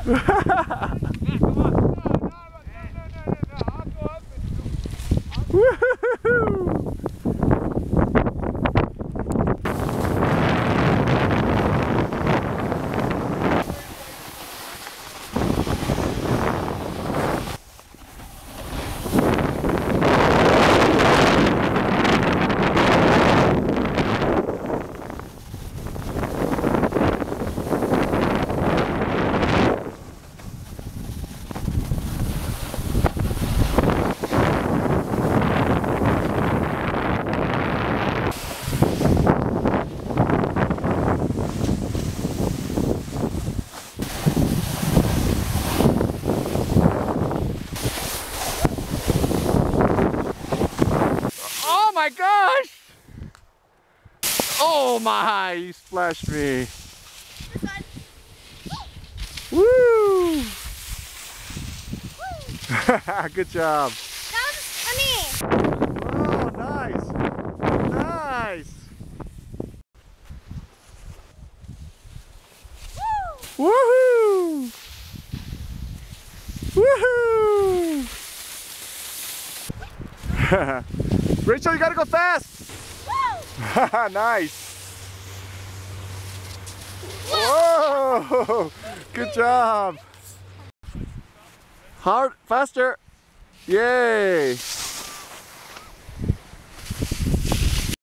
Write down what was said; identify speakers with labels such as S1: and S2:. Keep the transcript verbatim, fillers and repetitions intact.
S1: Woohoo! Oh my gosh! Oh my, you splashed me. Woo! Good job.
S2: That was funny.
S1: Oh, nice. Nice.
S2: Woo!
S1: Woohoo! Woohoo! Rachel, you gotta go fast! Nice! Whoa! Good job! Hard, faster! Yay!